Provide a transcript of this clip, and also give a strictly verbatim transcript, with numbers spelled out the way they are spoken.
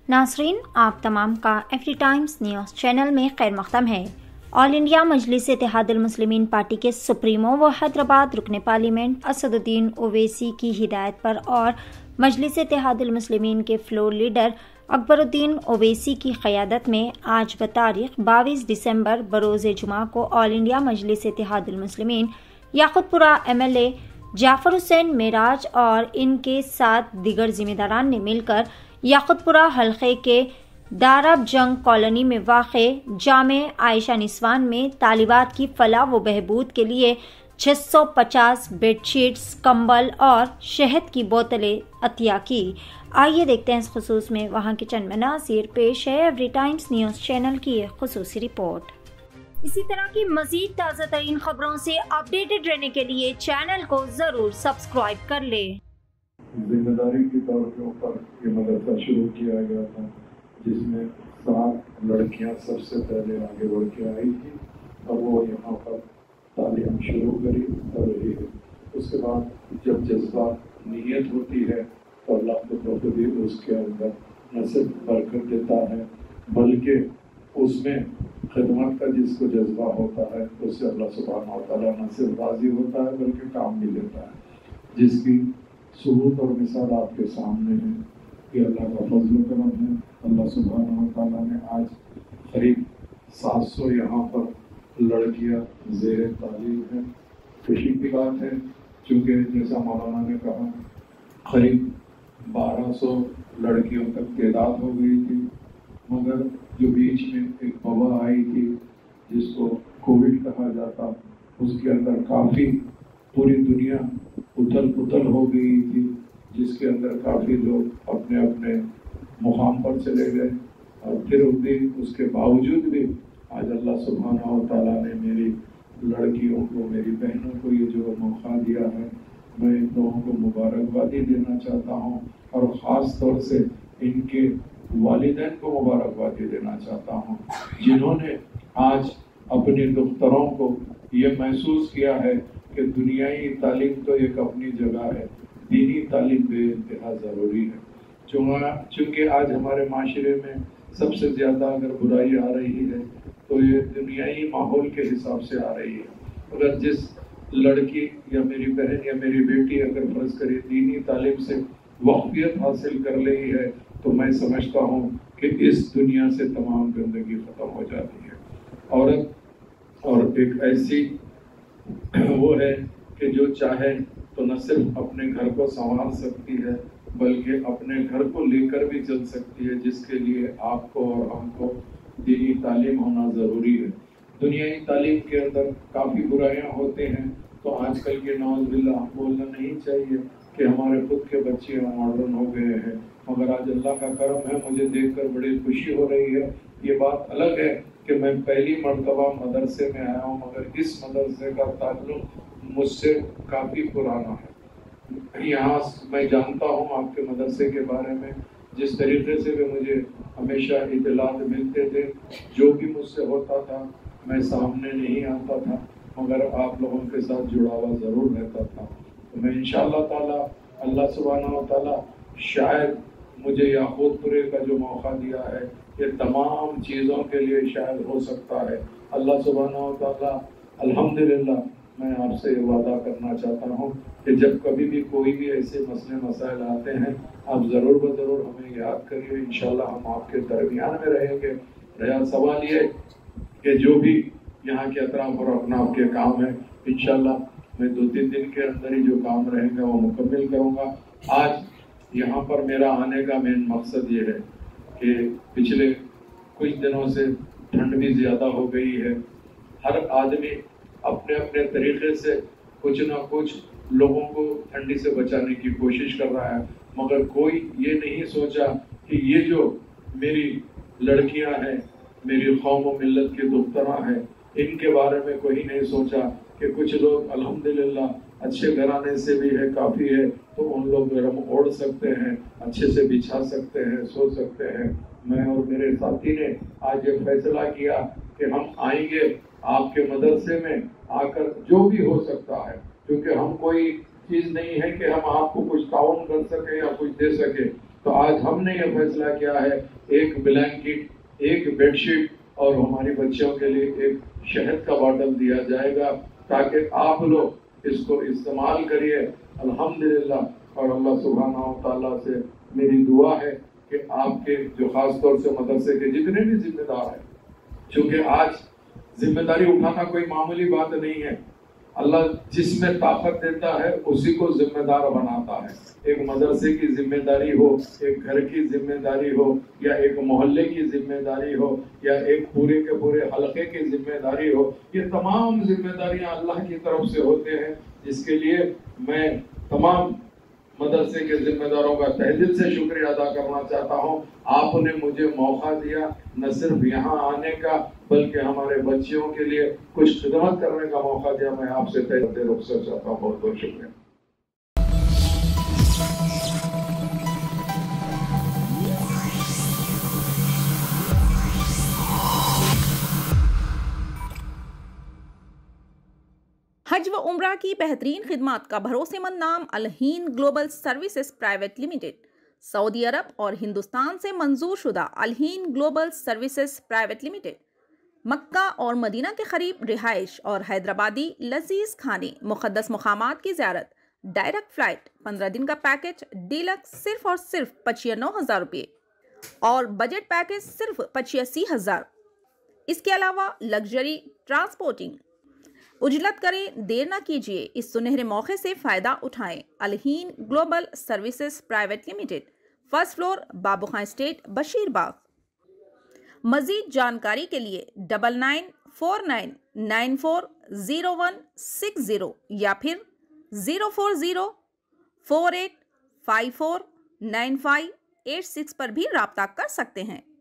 नाज़रीन, आप तमाम का एफडी टाइम्स न्यूज़ चैनल में खैर मक़दम है। All India Majlis Ittehadul Muslimeen party के सुप्रीमो व हैदराबाद रुकन पार्लियामेंट असदुद्दीन ओवैसी की हिदायत पर और मजलिस इत्तेहादुल मुस्लिमीन के फ्लोर लीडर अकबरुद्दीन ओवैसी की क़यादत में आज बतारीख बाईस दिसंबर बरोज़ जुमा को all India Majlis Ittehadul Muslimeen Yakutpura M L A Jafar Hussain Meraj और इनके साथ दीगर जिम्मेदारान ने मिलकर याक़ूतपुरा हल्के के दारब जंग कॉलोनी में वाक़े जामे आयशा निस्वान में तालिबात की फलाह व बहबूद के लिए छह सौ पचास बेडशीट्स, कंबल और शहद की बोतलें अतिया की। आइए देखते हैं इस खुसूस में वहाँ के चंद मनाज़िर। पेश है एवरी टाइम्स न्यूज़ चैनल की एक खुसूसी रिपोर्ट। इसी तरह की मज़ीद ताज़ा तरीन खबरों से अपडेटेड रहने के लिए चैनल को ज़रूर सब्सक्राइब कर लें। जिम्मेदारी के तौर के ऊपर ये मदरसा शुरू किया गया था, जिसमें सात लड़कियां सबसे पहले आगे बढ़ के आई थी और वो यहाँ पर तालीम शुरू करी और रही है। उसके बाद जब जज्बा नीयत होती है तो अल्लाह को भी उसके अंदर न सिर्फ बरकत देता है, बल्कि उसमें खिदमत का जिसको जज्बा होता है उससे अल्लाह सुब्हानहू व तआला न सिर्फ राज़ी होता है बल्कि काम भी लेता है, जिसकी सबूत और मिसाल आपके सामने है। ये अल्लाह का फजल करम है। अल्लाह सुब्हानहू व तआला ने आज करीब सात सौ यहाँ पर लड़कियाँ ज़ेरे तालीम है। खुशी की बात है, चूँकि जैसा मौलाना ने कहा करीब बारह सौ लड़कियों तक तादाद हो गई थी, मगर जो बीच में एक वबा आई थी जिसको कोविड कहा जाता, उसके अंदर काफ़ी पूरी दुनिया उथल पुथल हो गई थी, जिसके अंदर काफ़ी लोग अपने अपने मुकाम पर चले गए। और फिर भी उसके बावजूद भी आज अल्लाह सुब्हानहू व तआला ने मेरी लड़कियों को, मेरी बहनों को ये जो मौका दिया है, मैं इन लोगों को मुबारकबादी देना चाहता हूँ और ख़ास तौर से इनके वालिदैन को मुबारकबादी देना चाहता हूँ, जिन्होंने आज अपनी दुख्तरों को ये महसूस किया है कि दुनियाई तालीम तो एक अपनी जगह है, दीनी तालीम बेइंतहा ज़रूरी है। चूँकि आज हमारे माशरे में सबसे ज़्यादा अगर बुराई आ रही है तो ये दुनियाई माहौल के हिसाब से आ रही है। अगर जिस लड़की या मेरी बहन या मेरी बेटी अगर फ़र्ज़ करे दीनी तालीम से वाक़फ़ियत हासिल कर रही है तो मैं समझता हूँ कि इस दुनिया से तमाम गंदगी ख़त्म हो जाती है। औरत और एक ऐसी वो है कि जो चाहे तो न सिर्फ अपने घर को संभाल सकती है बल्कि अपने घर को लेकर भी चल सकती है, जिसके लिए आपको और हमको दीनी तालीम होना ज़रूरी है। दुनियाई तालीम के अंदर काफ़ी बुराइयां होते हैं, तो आजकल के नौज़ बिल्लाह बोलना नहीं चाहिए कि हमारे खुद के बच्चे मॉडर्न हो गए हैं, मगर आज अल्लाह का करम है, मुझे देखकर बड़ी खुशी हो रही है। ये बात अलग है कि मैं पहली मर्तबा मदरसे में आया हूँ, मगर इस मदरसे का ताल्लुक़ मुझसे काफ़ी पुराना है। यहाँ मैं जानता हूँ आपके मदरसे के बारे में, जिस तरीके से भी मुझे हमेशा इत्तलात मिलते थे, जो भी मुझसे होता था मैं सामने नहीं आता था, मगर आप लोगों के साथ जुड़ा हुआ ज़रूर रहता था। तो मैं इंशाअल्लाह ताला अल्लाह सुब्हानहू व तआला शायद मुझे याक़ूतपुरे का जो मौका दिया है ये तमाम चीज़ों के लिए शायद हो सकता है। अल्लाह सुब्हानहू व तआला अल्हम्दुलिल्लाह, मैं आपसे वादा करना चाहता हूँ कि जब कभी भी कोई भी ऐसे मसले मसाइल आते हैं आप ज़रूर ब ज़रूर हमें याद करिए। इंशाअल्लाह हम आपके दरमियान में रहेंगे। रहा सवाल ये कि जो भी यहाँ के अतराफ़ और अपनाफ के काम है, इंशाअल्लाह मैं दो तीन दिन के अंदर ही जो काम रहेगा वो मुकम्मल करूँगा। आज यहाँ पर मेरा आने का मेन मकसद ये है कि पिछले कुछ दिनों से ठंड भी ज़्यादा हो गई है। हर आदमी अपने अपने तरीक़े से कुछ ना कुछ लोगों को ठंडी से बचाने की कोशिश कर रहा है, मगर कोई ये नहीं सोचा कि ये जो मेरी लड़कियां हैं, मेरी कौम व मिल्लत की दुख्तरा हैं, इनके बारे में कोई नहीं सोचा कि कुछ लोग अल्हम्दुलिल्लाह अच्छे घराने से भी है, काफ़ी है, तो उन लोग गर्म ओढ़ सकते हैं, अच्छे से बिछा सकते हैं, सो सकते हैं। मैं और मेरे साथी ने आज ये फैसला किया कि हम आएंगे आपके मदरसे में आकर, जो भी हो सकता है, क्योंकि हम कोई चीज़ नहीं है कि हम आपको कुछ ताउन कर सके या कुछ दे सके, تو آج ہم نے یہ فیصلہ کیا ہے، ایک بلینکٹ، ایک بیڈ شیٹ اور ہماری بچیوں کے لیے ایک شہد کا باٹل دیا جائے گا، تاکہ آپ لوگ اس کو استعمال کریے۔ الحمدللہ، اور اللہ سبحانہ و تعالیٰ سے میری دعا ہے کہ آپ کے جو خاص طور سے مدرسے کے جتنے بھی ذمہ دار ہیں، چونکہ آج ذمہ داری اٹھانا کوئی معمولی بات نہیں ہے، اللہ جس میں طاقت دیتا ہے اسی کو ذمہ دار بناتا ہے۔ ایک مدرسے کی ذمہ داری ہو، ایک گھر کی ذمہ داری ہو، یا ایک محلے کی ذمہ داری ہو، یا ایک پورے کے پورے حلقے کی ذمہ داری ہو، یہ تمام ذمہ داریاں اللہ کی طرف سے ہوتے ہیں، جس کے لیے میں تمام مدرسے کے ذمہ داروں کا تہ دل سے شکریہ ادا کرنا چاہتا ہوں۔ آپ نے مجھے موقع دیا نہ صرف یہاں آنے کا، بلکہ ہمارے بچیوں کے لیے کچھ خدمت کرنے کا موقع دیا۔ میں آپ سے تہ دل سے رخصت چاہتا ہوں، بہت بہت شکریہ۔ حج و عمرہ کی بہترین خدمات کا بھروسے مند نام Alhain global services private limited, سعودی عرب اور ہندوستان سے منظور شدہ Alhain global services private limited, مکہ اور مدینہ کے قریب رہائش اور حیدرآبادی لذیذ کھانے، مقدس مقامات کی زیارت، ڈائریکٹ فلائٹ، پندرہ دن کا پیکج ڈیلکس صرف اور صرف پچانوے ہزار روپے اور بجٹ پیکج صرف پچاسی ہزار۔ اس کے علاوہ لگژری ٹرانسپورٹنگ۔ اجلت کریں، دیر نہ کیجیے، اس سنہرے موقع سے فائدہ اٹھائیں۔ Alhain global services private limited, first floor, Babu Khan estate, Bashir Bagh. مزید جانکاری کے لیے double nine four nine nine four zero one six zero یا پھر zero four zero four eight five four nine five eight six پر بھی رابطہ کر سکتے ہیں۔